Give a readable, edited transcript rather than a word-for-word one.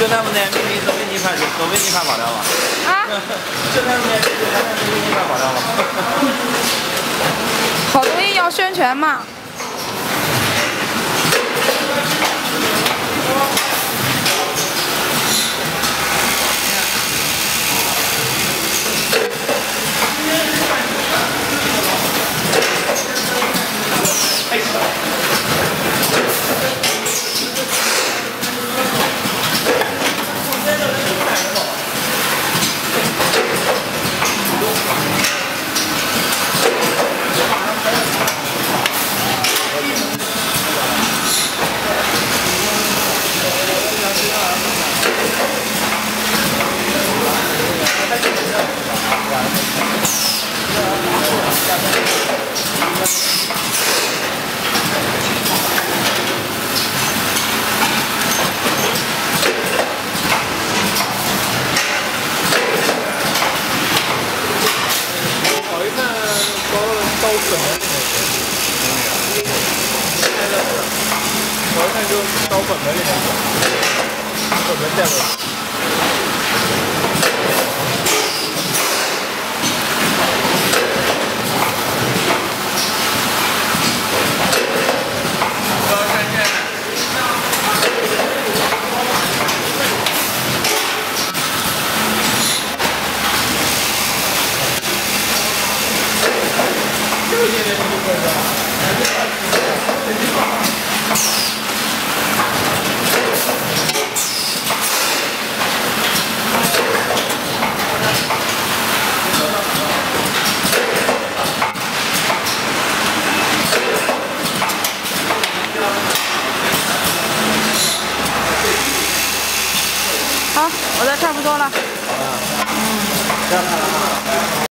就那么点秘密都被你拍跑掉了。 啊？ 就那么点秘密，都被你拍跑掉了。 好东西要宣传嘛。 刀粉的那个，我一看就刀粉的那种，粉的价格。 好，我的差不多了。 这样看了。